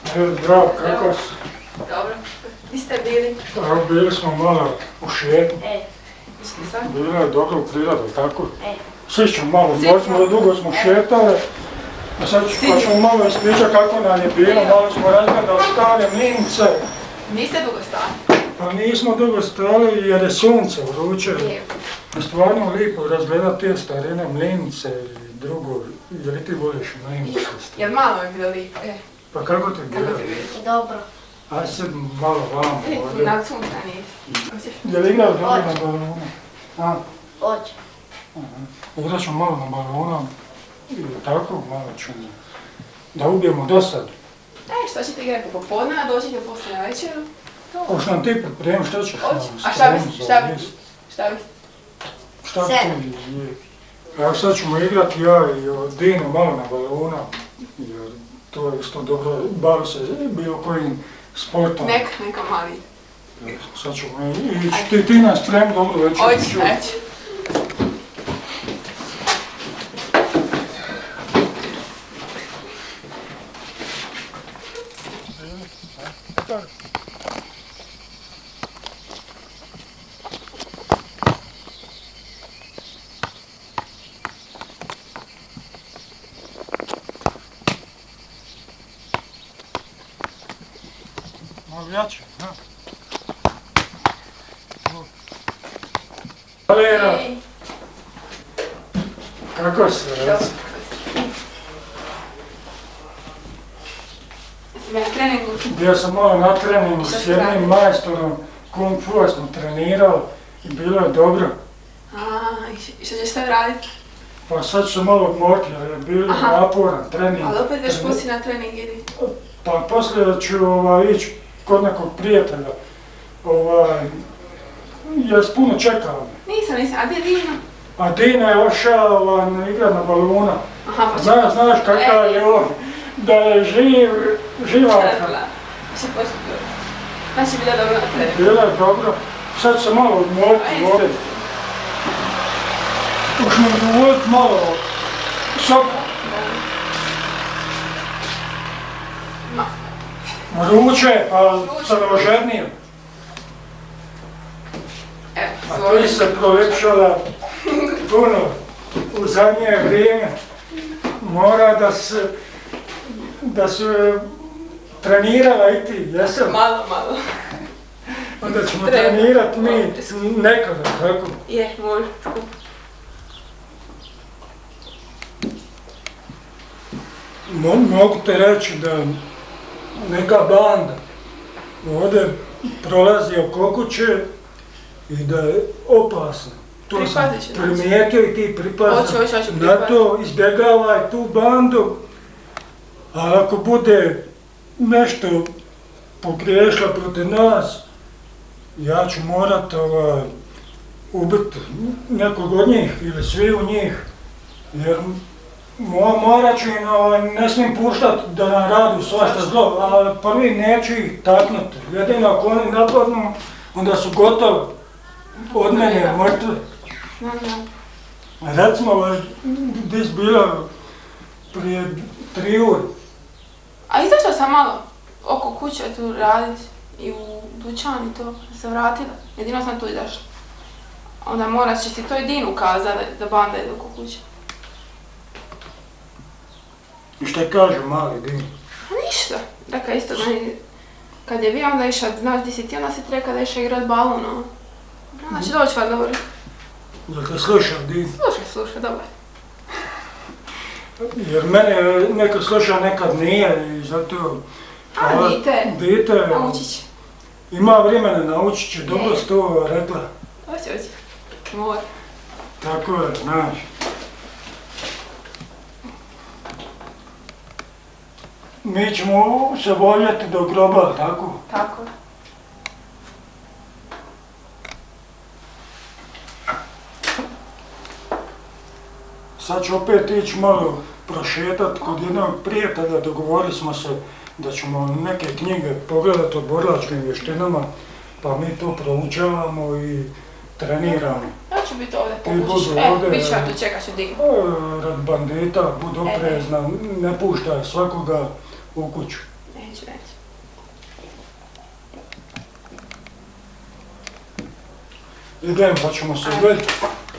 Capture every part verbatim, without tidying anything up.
Evo, zdravo, kako si? Dobro. Gdje ste bili? Evo, bili smo malo u šetnji. E, išli sad? Bilo je dobro u priradu, tako? E. Svi ćemo malo, možemo da dugo smo šetali. A sad pa ćemo malo ispričati kako nam je bilo, malo smo razgledali stare mlince. Niste dugo stali? Pa nismo dugo stali jer je sunce vruće. Lijepo. Stvarno lijepo razgledati te starine mlince i drugo. Je li ti voliš mlince? Jel malo je bilo lijepo? E. Pa kako ti bilo? Kako ti bilo? Dobro. Aj se malo vamo ovdje. Na sunca nisi. Je li igrao dobro na balonu? A? Hoće. Igrat ćemo malo na balonu i tako malo ćemo da ubijemo dosadu. E, šta ćete igrati popodne, a dođete poslije na večeru? Hoće nam ti pripremiti, šta ćeš nam Hoće. A šta bi, šta bi, šta bi? Šta bi ti je? Evo sad ćemo igrati ja i Dino malo na balonu, jer to je isto dobro, bavi se bilo kojim sportom. Neka, neka mali. Sad ćemo ići, ti, ti nas spremi dobro večer. Hoće, hoće. Malo jače, ha? Valera, kako se reci? Na treningu? Bio sam malo na treningu s jednim majstorom, kung fu smo trenirali i bilo je dobro. A, i što ćeš sad raditi? Pa sad ću se malo odmoriti jer je bilo naporan trening. Ali opet već poslije na trening idi? Pa poslije ću ovaj, ići kod nekog prijatelja. Ovaj, jes puno čekao me. Nisam, nisam. A gdje je Dino? A Dina je ošao ovaj, igrat na baluna. Aha, pa će... Znaš, znaš kakav je on, da je živ, živaka. Će poslije. Znači bilo dobro na treningu. Bilo je dobro. Sad ću se malo odmoriti ovdje. Už mi dovoliti malo soka. Ma. Vruće, pa sam rožernio. Evo, A ti se prolepšala puno u zadnje vrijeme. Mora da se, da se trenirala i ti, jesam? Malo, malo. Onda ćemo trenirat mi nekada, tako? Je, može, skup. Mogu te reći da neka banda ovdje prolazi oko kuće i da je opasna. To sam primijetio i ti pripazi na to, izbjegavaj tu bandu, a ako bude nešto pogriješila protiv nas, ja ću morat ovaj, ubiti nekog od njih ili svi u njih, jer morat ću im, ovaj, ne smijem puštat da nam radu svašta zlo, a prvi neću ih taknuti. Jedino ako oni napadnu, onda su gotovi od mene mrtve. Recimo, ovaj, gdje si bila prije tri uri. A izašla sam malo oko kuće tu radit i u dućan i to, da sam vratila. Jedino sam tu izašla. Onda morat će ti to i Dinu kazati da banda ide oko kuće. I šta kaže mali Din? A ništa. Rekao isto meni, kad je bio onda išao, znaš di si ti, onda si ti rekao da išao igrat balon, ono. Onda će doći valjda dobro. Jel te slušao Din? Slušaj, slušaj, dobro. Jer mene nekad sluša, nekad nije i zato... A, dite. Dite. Naučit će. Ima vremena, naučit će, dobro si to rekla. Hoće, hoće. Mora. Tako je, znaš. Mi ćemo se voljeti do groba, tako? Tako. Sad ću opet ići malo prošetat kod jednog prijatelja, dogovorili smo se da ćemo neke knjige pogledati o borilačkim vještinama, pa mi to proučavamo i treniramo. Ja ću biti ovdje, Ti pokućiš. budu E, ovdje, bit ću ja tu, čekat ću Dinu. Rad bandita, budi oprezna, ne puštaj svakoga u kuću. Neću, neću. Idem pa ćemo se vidjeti.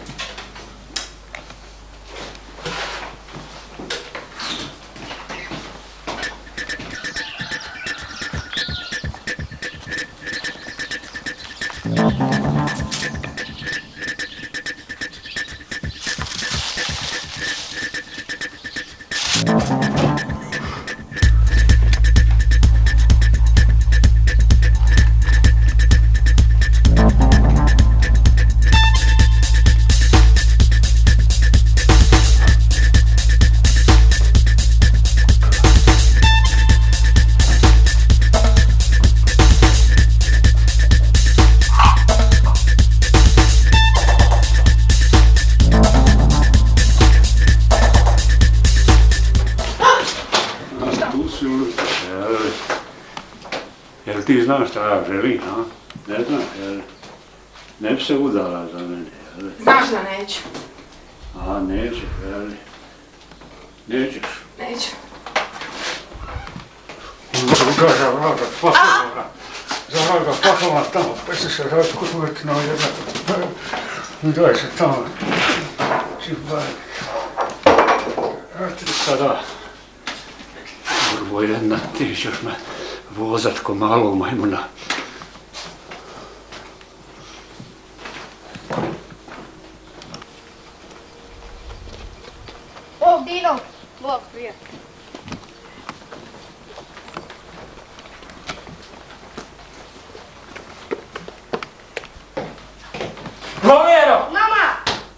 Jel ti znaš šta ja želim, a? Ne znaš, jel? Ne bi se udala za mene, jel? Znaš da neću. A, neće, jel? Nećeš? Neću. Druga, zavraga, poslova. Zavraga, poslova tamo, pa će se razkutuvati na jedna. Daj se tamo. Čibaj. A ti sada. Prvo jedna, ti ćeš me vozat ko malog majmuna. O, Dino! Bog, prije. Valero! Mama!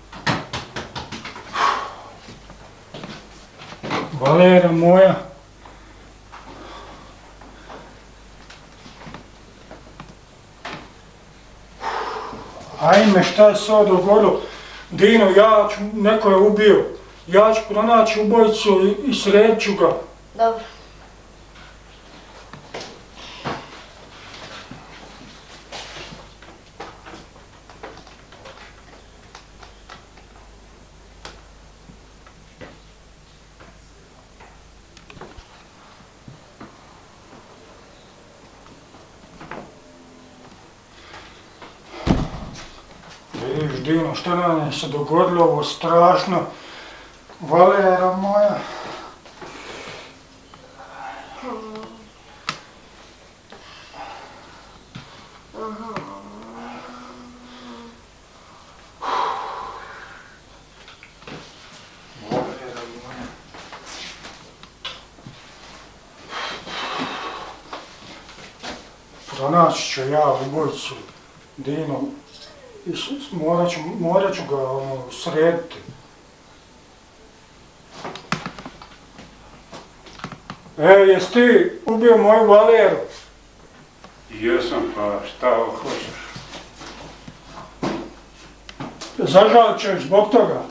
Valera moja. Ajme, šta je se ovo dogodilo? Dino, ja ću, neko je ubio. Ja ću pronaći ubojicu i, i sredit ću ga. Dobro. Vidiš, Dino, šta nam je se dogodilo, ovo strašno. Valera moja. Valera moja. Pronaći ću ja ubojicu, Dino. I morat ću, morat ću ga ono, srediti. E, jesi ti ubio moju Valeru? Jesam, pa šta hoćeš? Zažalit ćeš zbog toga.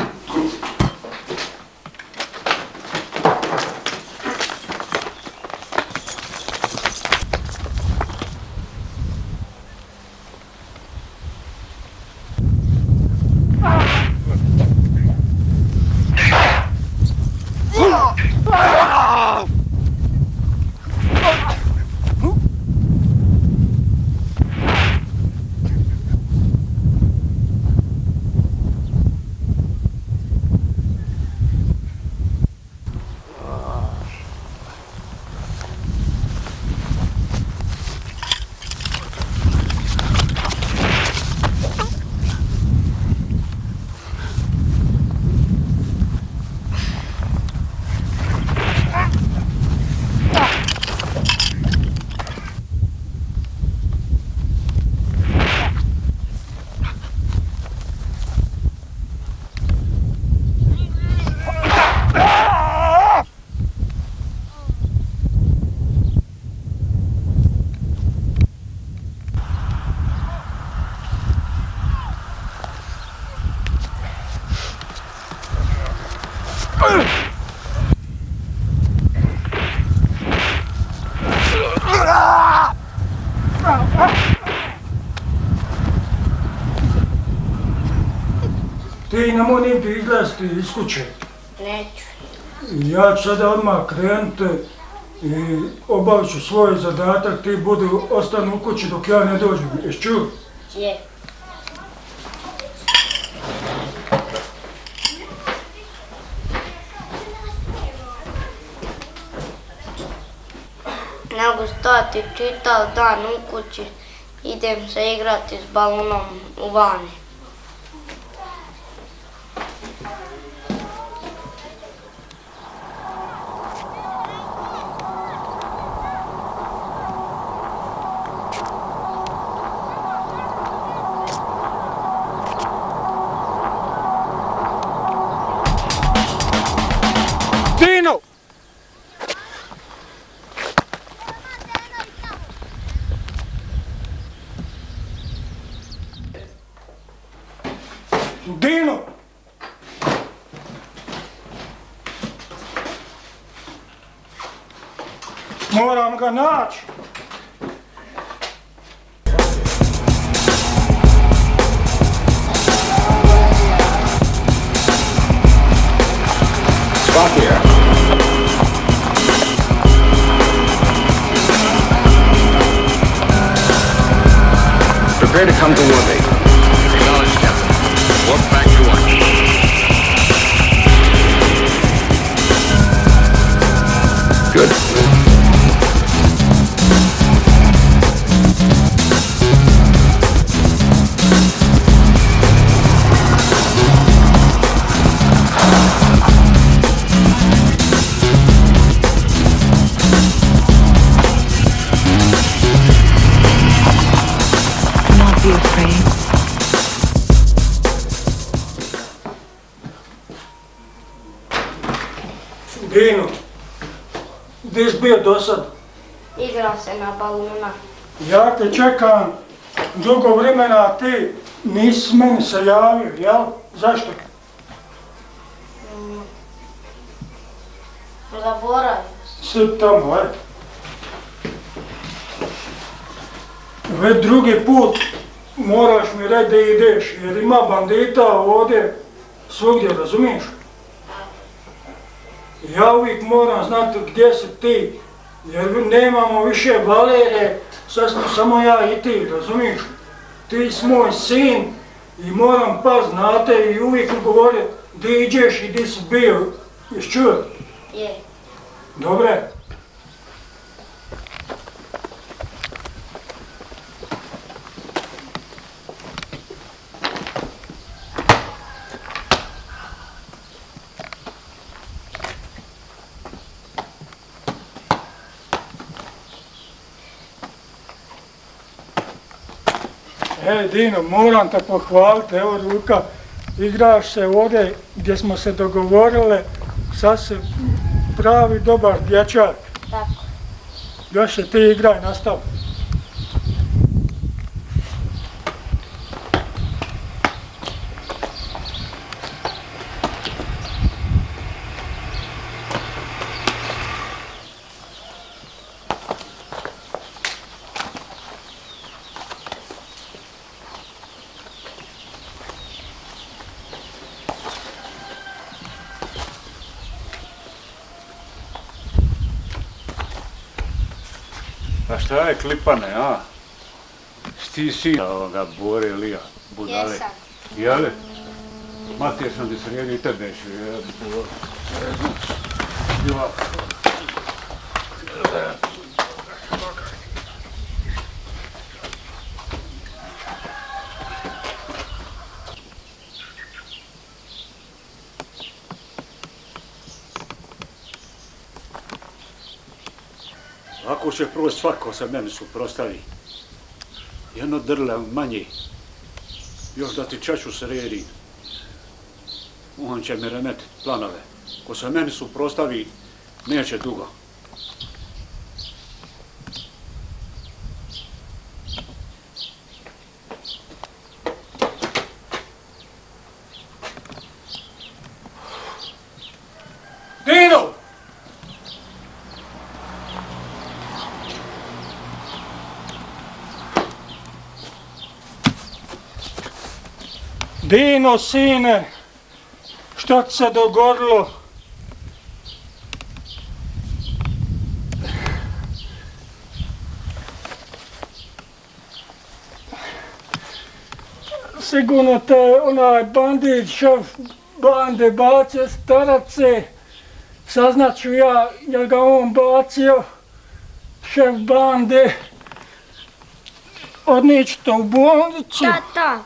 Ti nemoj nigdje izlaziti iz kuće. Neću. Ja ću sada odmah krenuti i obavit ću svoj zadatak, ti budi ostani u kući dok ja ne dođem. Jesi čuo? Je. Ne mogu stati čitav dan u kući. Idem se igrati s balonom u vani. Dino! Dino! Moram ga naći. Stop here. Prepare to come to Warby. Acknowledge, Captain. Warp back to watch. Good. Not be afraid. Dino, gdje si bio do sad? Igram se na baluna. Ja te čekam dugo vremena, a ti nisi meni se javio, jel? Zašto? Mm. Zaboravio sam. Sip tamo, aj. Već drugi put moraš mi reći da ideš, jer ima bandita ovdje svugdje, razumiješ? Ja uvijek moram znati gdje si ti, jer nemamo više Valere, sad smo samo ja i ti, razumiješ? Ti si moj sin i moram pas znate i uvijek govorit gdje iđeš i gdje si bio, jesi čuo? Je. Dobre? Ej Dino, moram te pohvaliti, evo ruka, igraš se ovdje gdje smo se dogovorili, sad si pravi dobar dječak. Tako. Još se ti igraj, nastavi. Pa šta je klipane, a? Sti si ovoga Bore Lija, budale. Jesam. Jeli? Matija sam ti sredi i tebe ću, jel? Ako će proći svako se meni suprostavi, jedno drle manje, još da ti čaču sredi, on će mi remetiti planove. Ko se meni suprostavi, neće dugo. Dino! Dino, sine, što ti se dogodilo? Sigurno te onaj bandit, šef bande bacio starace, saznat ću ja jel ga on bacio. šef bande, odnićete u bolnicu. Tata.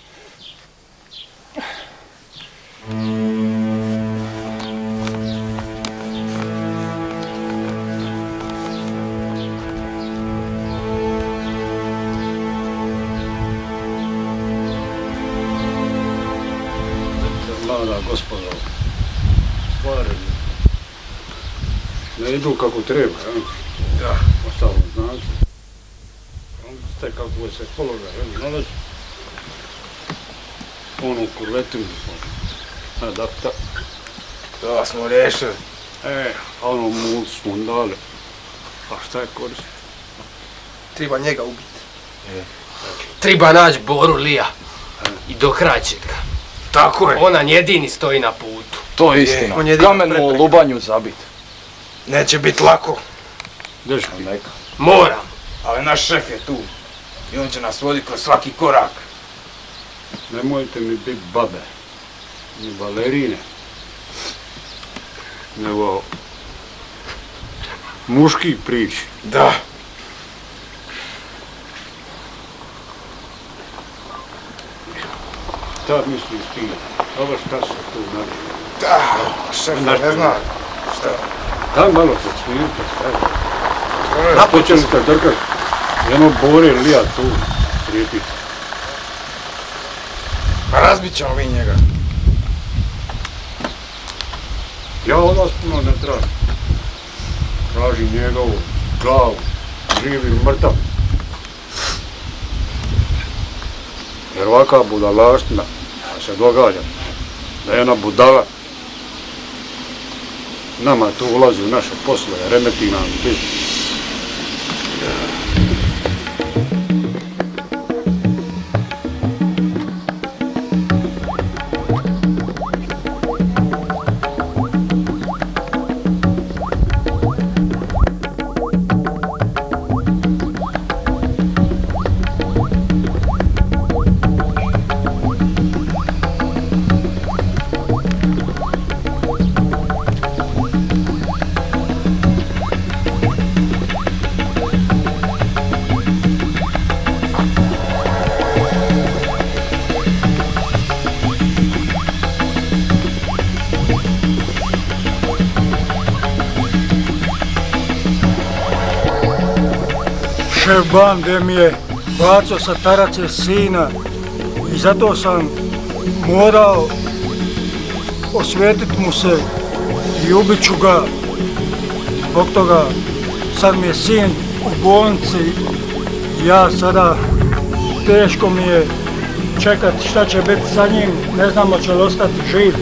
Mlada gospodo, stvari ne idu kako treba, jel? Da. Ostalo znači. Ste kako se položaj, jel, nalazi. Onu kurvetinu, adapta. To smo riješili. E, a ono mul smo dali. A šta je korist? Treba njega ubiti. E. Treba naći Boru Lija i dokrajčit ga. Tako je. On nam jedini stoji na putu. To je istina. On je Kamen mu u lubanju zabit. Neće biti lako. Deško, Neka. Moram. Ali naš šef je tu i on će nas voditi kroz svaki korak. Nemojte mi biti babe, ni balerine, nego muški priči. Da. Šta misliš ti? Ovo šta se tu nađe? Da, šef ne zna. Šta? Daj malo se smirite, šta je? Napočelite drkat. Jedno Bore Lija tu srijepiti. Pa razbit ćemo mi njega. Ja od vas puno ne tražim. Tražim njegovu glavu, živ ili mrtav. Jer ovaka budalaština se događa, da je jedna budala nama tu ulazi u naše poslove, remeti nam biznis. Šef bande mi je bacio sa tarace sina i zato sam morao osvetiti mu se i ubit ću ga. Zbog toga sad mi je sin u bolnici i ja sada teško mi je čekati šta će biti sa njim, ne znamo će li ostati živ.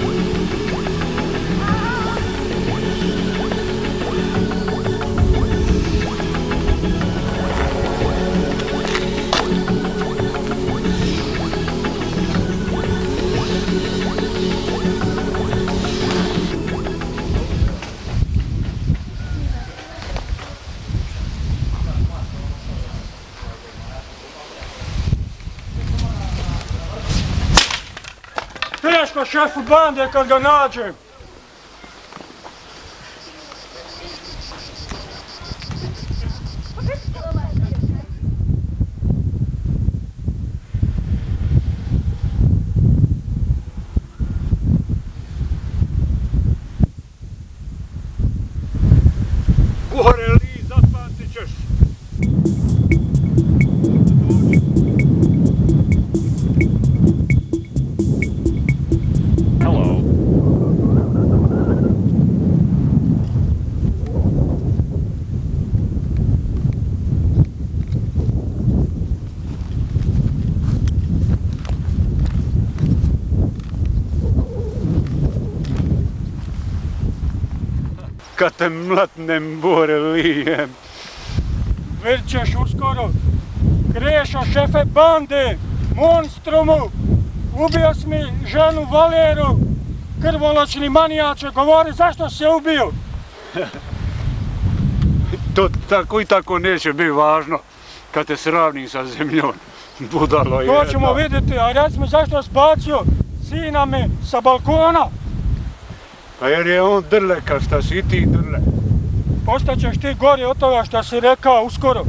Teško šefu bande kad ga nađem. Bore Li, zapamtit ćeš. Kad te mlatnem, Bore Li. Vidit ćeš uskoro. Krešo šefe bande, monstrumu, ubio si mi ženu Valeru, krvoločni manijače, govori zašto si je ubio. To tako i tako neće biti važno kad te sravnim sa zemljom, budalo jedna. To ćemo vidjeti, a reci mi zašto si bacio sina mi sa balkona. Pa jer je on drle kao šta si i ti drle. Ostaćeš ti gori od toga što si rekao uskoro.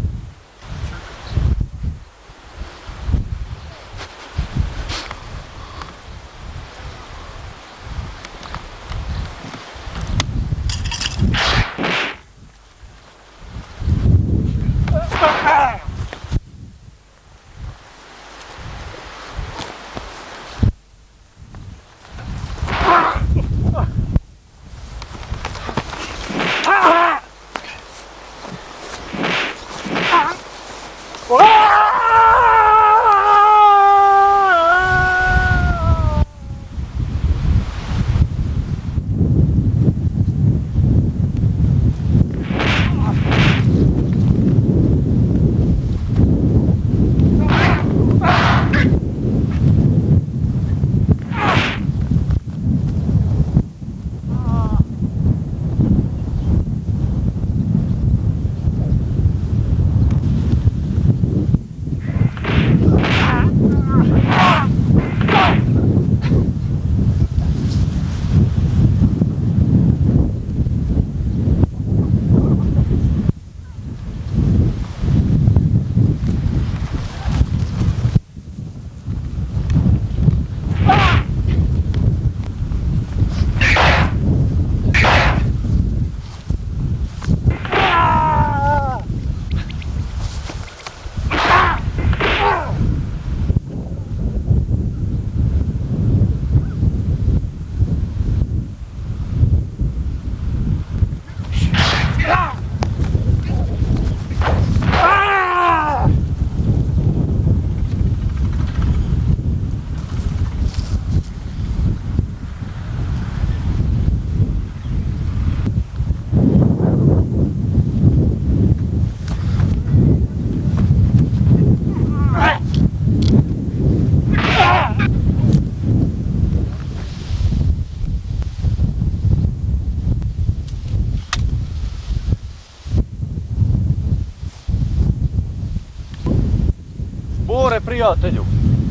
Bore, prijatelju,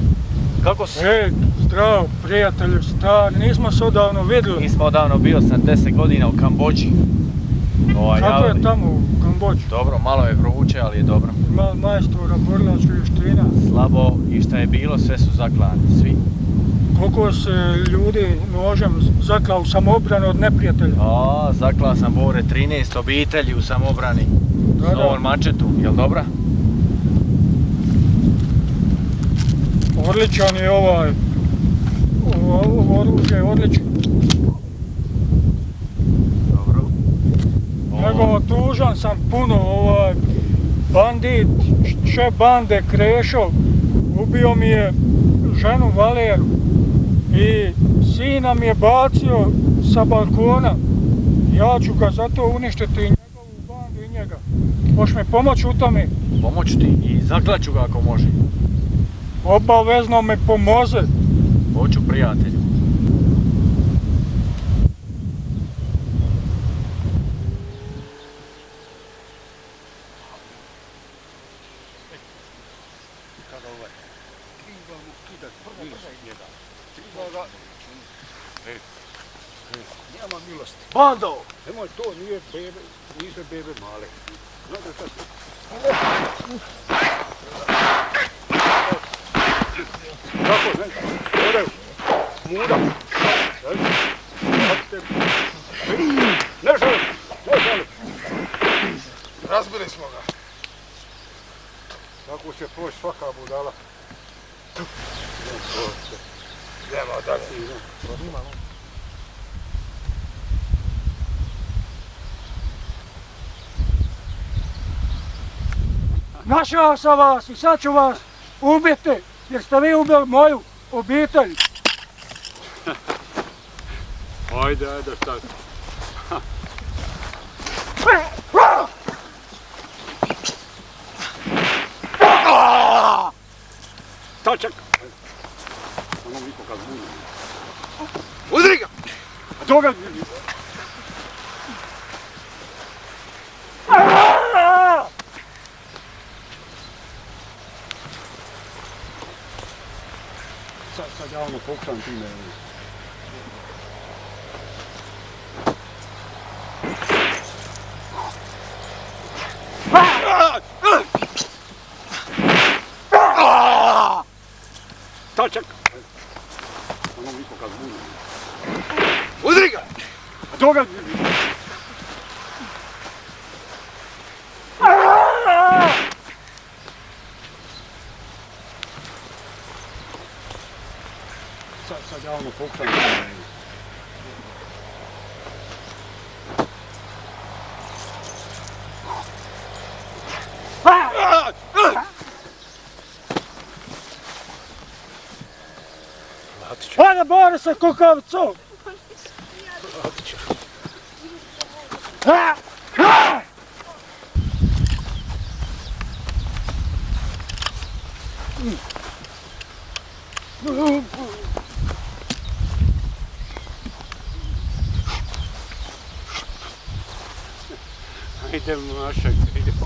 kako si? Ej, zdravo, prijatelju stari, nismo se odavno vidjeli. Nismo odavno, bio sam deset godina u Kambodži. Ovaj, Kako javili. je tamo u Kambodži? Dobro, malo je vruće, ali je dobro. Ima majstora borilačkih vještina. Slabo i šta je bilo, sve su zaklani, svi. Koliko se ljudi nožem zaklao u samobranu od neprijatelja? A, zaklao sam, Bore, trinaest obitelji u samobrani. Da, S da. novom mačetu, jel dobra? Odličan je ovaj, ovo, ovo oružje je odlično. Dobro. Nego tužan sam puno, ovaj, bandit, šef bande Krešo, ubio mi je ženu Valeru i sina mi je bacio sa balkona. Ja ću ga zato uništiti i njegovu bandu i njega. Možeš mi pomoći u tome? Pomoću ti i zaklaću ga ako može. Obavezno me pomoze. Hoću, prijatelju. Nema milosti. Bando! Nemoj to, nije bebe, nisu bebe male. Znate šta se... Kako, ne? Odev, muda. Ne želim, ne želim. Razbili smo ga. Tako će proći svaka budala. Nema dalje. Našao sam vas i sad ću vas ubiti, jer ste vi ubili moju obitelj. Ajde, ajde, šta? Tačak! Ono niko kad buni. Udri ga! A toga... Sad, sad ja ono pokušam time. Sad ja ono pokušam. Hajde, bori se, kukavico! Idemo našeg, idemo.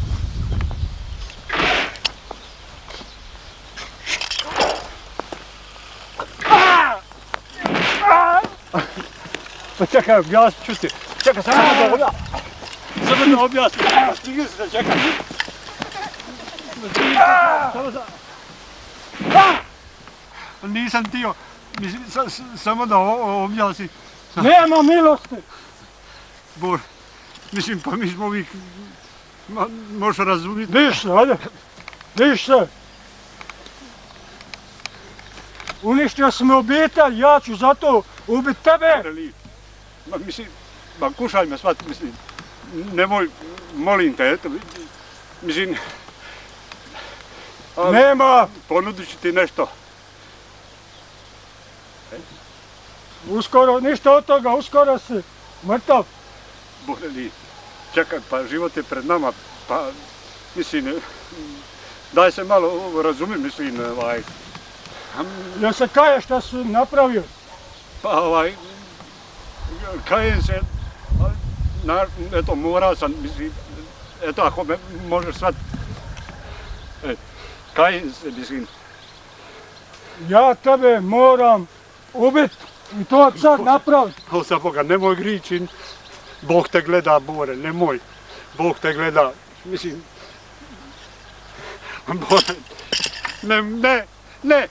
Pa čekaj, objasnit ću ti. Čekaj, samo da objasnim. Samo da objasnim. Stigli se da čekaj. Samo da... Nisam tio. Samo da objasnim. Nema milosti! Bor, mislim, pa mi smo uvijek... Možeš razumjeti. Diš se, ajde. Diš se. Uništio si me obitelj, ja ću zato ubiti tebe. Ma mislim, ma kušaj me shvatiti, mislim, nemoj, molim te, eto, mislim... Nema! Ponudit ću ti nešto. Uskoro, ništa od toga, uskoro si mrtav. Boreli, čekaj, pa život je pred nama, pa, mislim, daj se malo razumim, mislim, ovaj... Jel se kaješ šta si napravio? Pa, ovaj, kajem se, na, eto, morao sam, mislim, eto, ako me možeš shvatiti, e, kajem se, mislim. Ja tebe moram ubiti i to sad napraviti. O, za Boga, nemoj gričin, Bog te gleda, Bore, nemoj, Bog te gleda, mislim, Bore, ne, ne, ne,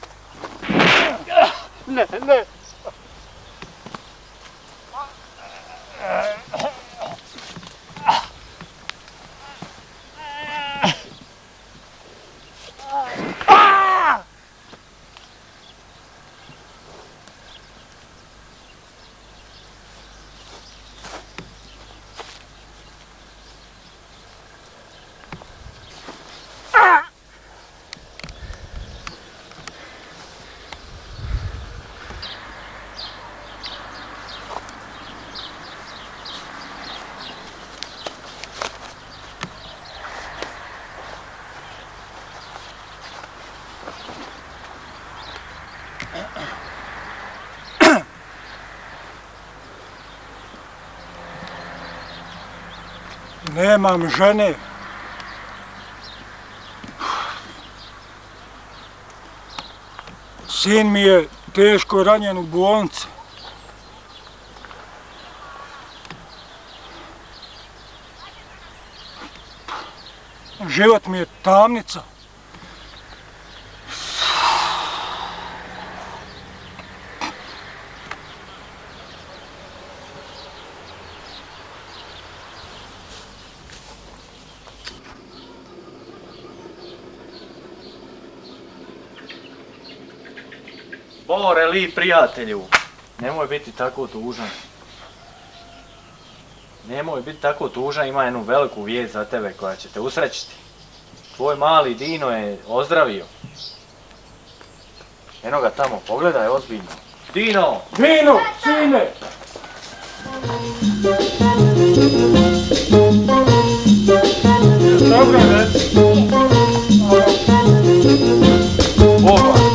ne, ne. Nemam žene. Sin mi je teško ranjen u bolnici. Život mi je tamnica. Bore li, prijatelju, nemoj biti tako tužan. Nemoj biti tako tužan, ima jednu veliku vijest za tebe koja će te usrećiti. Tvoj mali Dino je ozdravio. Eno ga tamo, pogledaj ozbiljno. Dino! Dino, sine! Dobro, reci. Oba!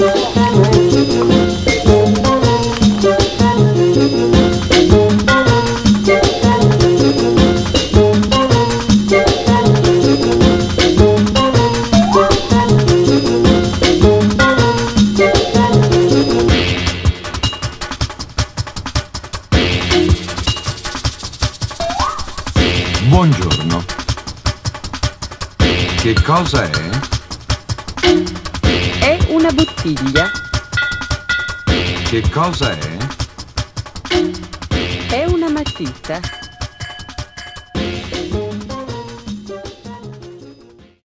Buongiorno. Che cosa è? È una bottiglia. Che cosa è? È una matita.